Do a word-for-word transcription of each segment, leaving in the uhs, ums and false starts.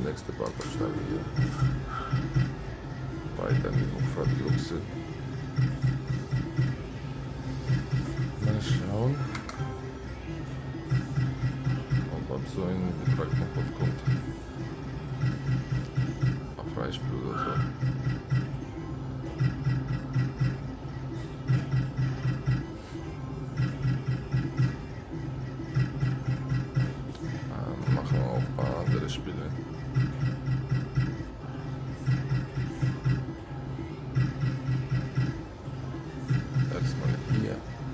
nächste Bahnhofstelle hier. Weiter in die Hochfahrtbuchse. Mal schauen, ob ab so ein Betrag noch was kommt. Auf Freispiel oder so. Ähm, machen wir auch ein paar andere Spiele. Erstmal hier.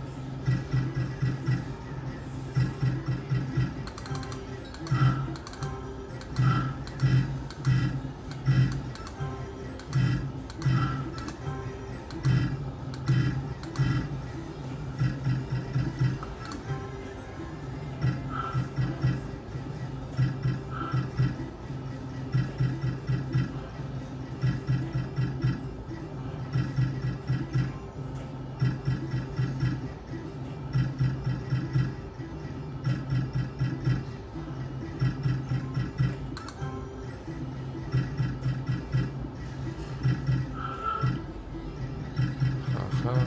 Aha.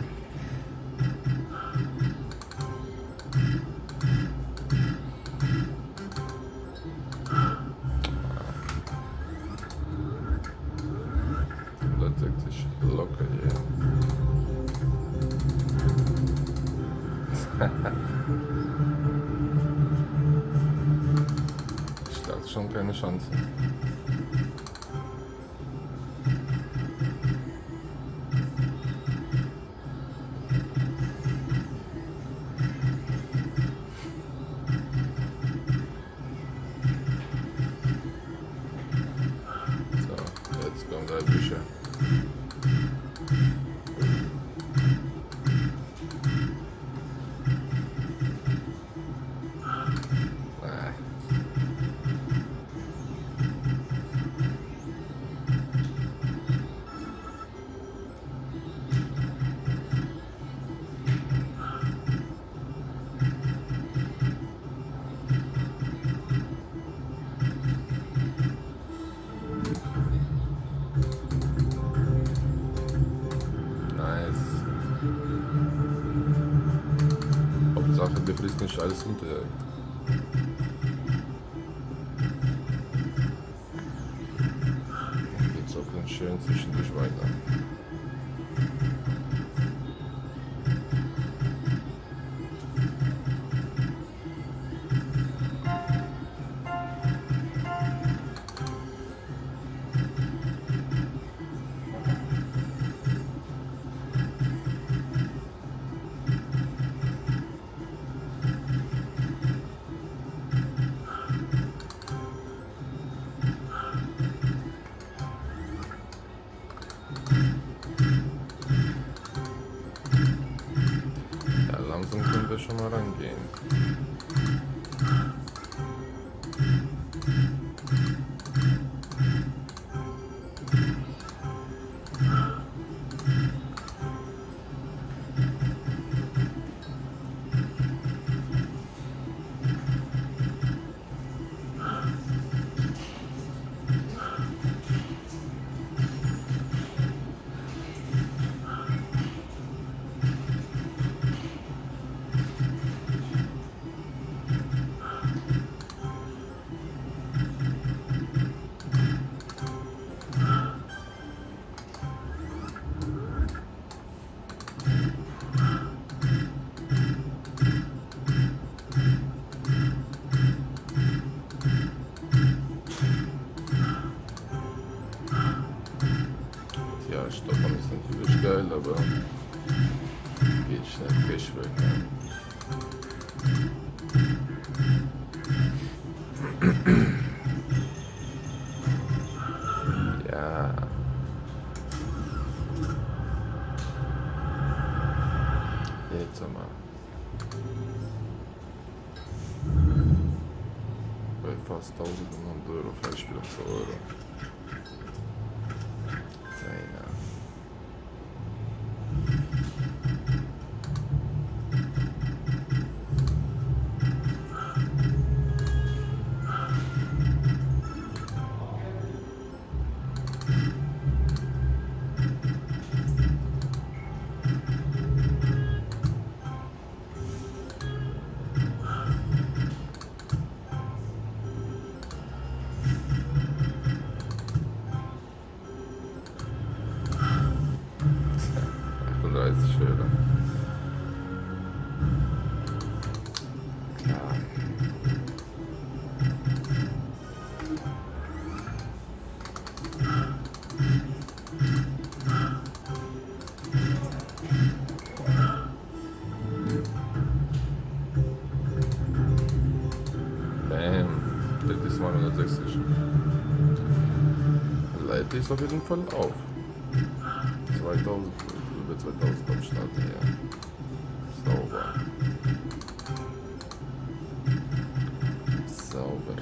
hundertsechzig locker hier. Ich dachte schon keine Chance. So, jetzt kommt der Bücher. Hauptsache, der frisst nicht alles runter. Geht's auch ganz schön zwischendurch weiter. Langsam können wir schon mal rangehen. Ja, Stoppen ist natürlich geil, aber geht schnell Cash weg. Ja. Jetzt einmal. Bei fast tausend Euro Freispiel zu Euro. Zehner. achtunddreißig Hörer. Klar. Bam. Das ist zweihundertsechzig. Leitet ist auf jeden Fall auf. zweitausend, über zweitausend Abstand her. Sauber. Sauber.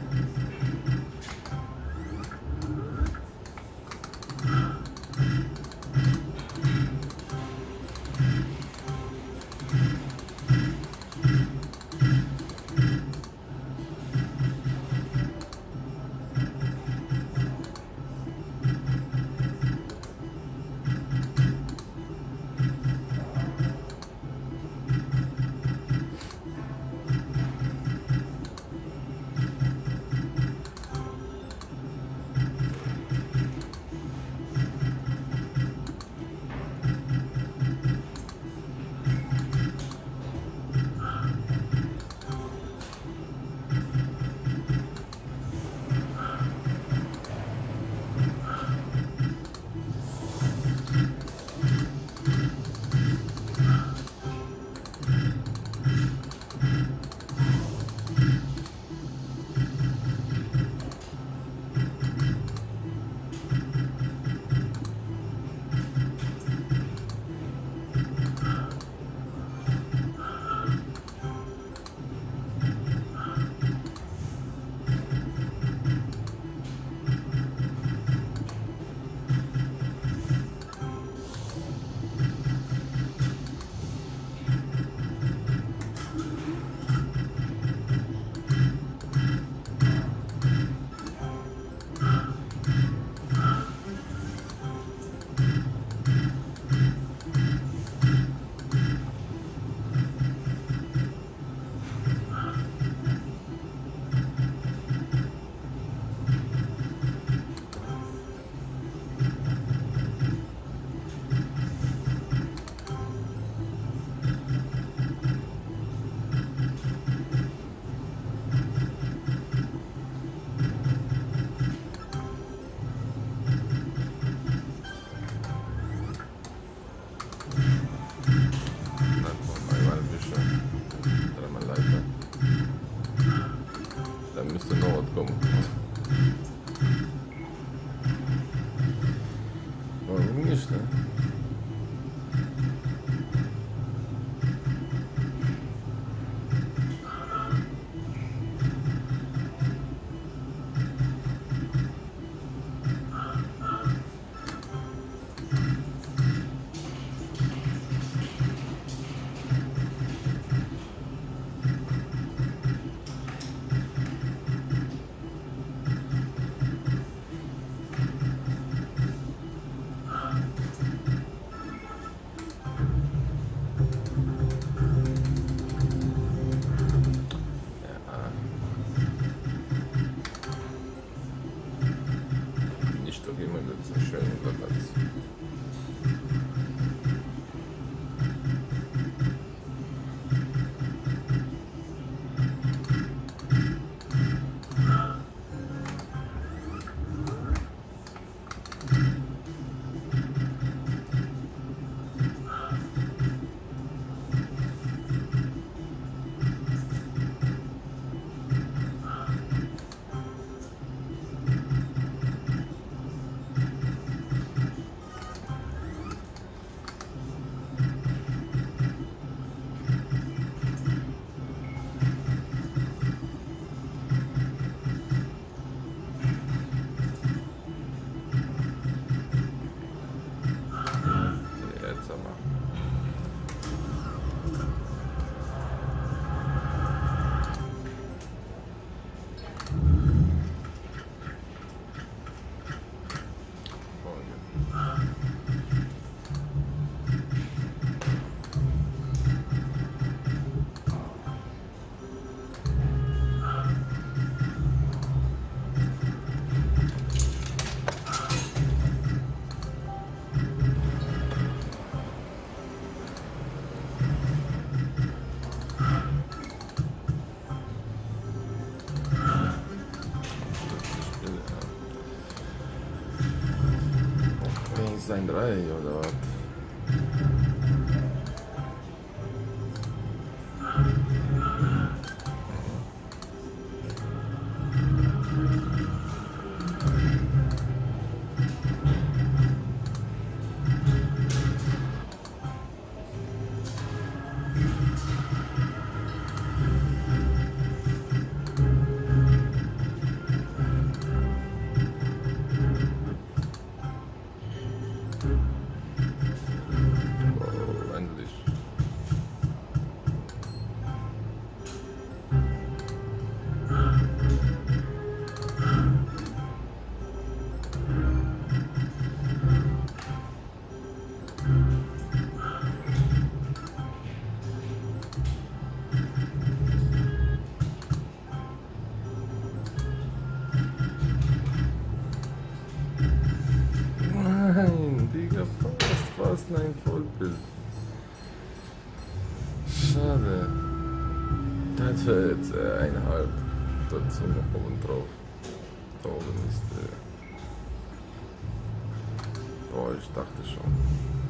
Warum nicht, ne? ist ein drei oder was? Oh, endlich. Nein, Digga, fast, fast ein Vollbild. Schade. Das wäre jetzt äh, eineinhalb dazu noch oben drauf. Da oben ist äh Boah, ich dachte schon.